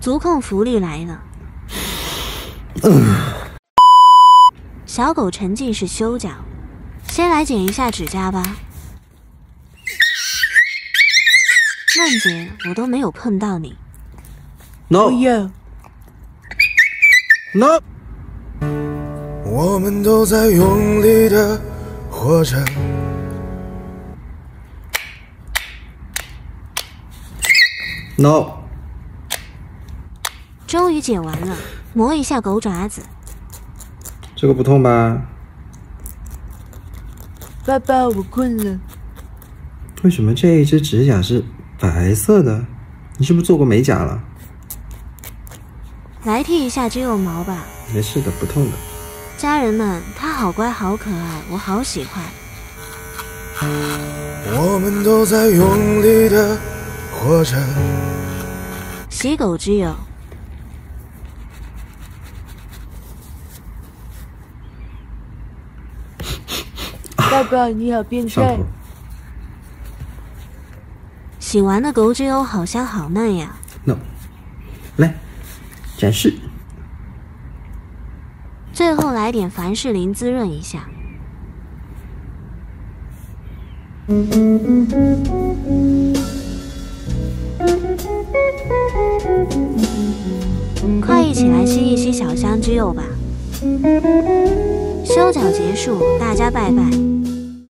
足控福利来了。小狗沉浸式修脚，先来剪一下指甲吧。曼姐，我都没有碰到你。 No。No。 我们都在用力的活着。 No。 终于剪完了，磨一下狗爪子。 这个不痛吧？ 爸爸，我困了。 为什么这一只指甲是白色的？你是不是做过美甲了？ 来剃一下肌肉毛吧。 没事的，不痛的。 家人们，它好乖好可爱，我好喜欢。 我们都在用力的活着。 洗狗之友。 爸爸，你好变态。 洗完的狗之友好香好嫩呀。 No。来，展示。 最后来点凡士林滋润一下。快一起来吸一吸小香之柚吧。修脚结束，大家拜拜。